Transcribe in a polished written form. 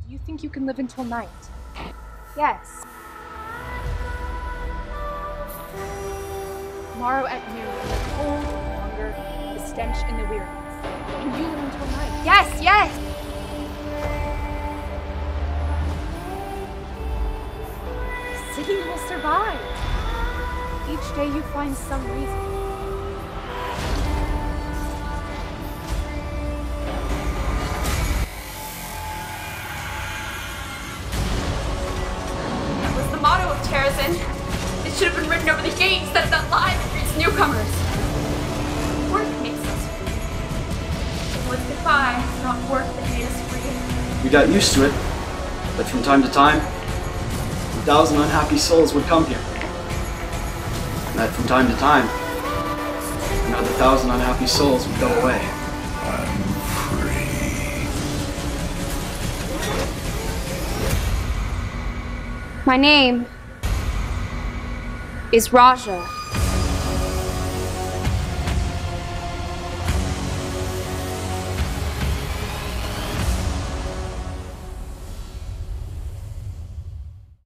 Do you think you can live until night? Yes. Tomorrow at noon, in the cold, the hunger, the stench, and the weariness. Can you live until night? Yes, yes! The city will survive. Each day you find some reason. That was the motto of Terrazin. It should have been written over the gate instead of that lie that greets newcomers. Work makes us free. It was goodbye, not work that made us free. We got used to it, but from time to time, 1,000 unhappy souls would come here. And that from time to time, another 1,000 unhappy souls would go away. I'm free. My name is Raja.